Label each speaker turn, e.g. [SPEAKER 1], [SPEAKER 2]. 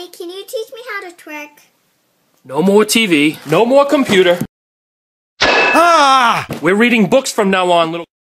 [SPEAKER 1] Daddy, can you teach me how to twerk?
[SPEAKER 2] No more TV, no more computer. Ah! We're reading books from now on, little...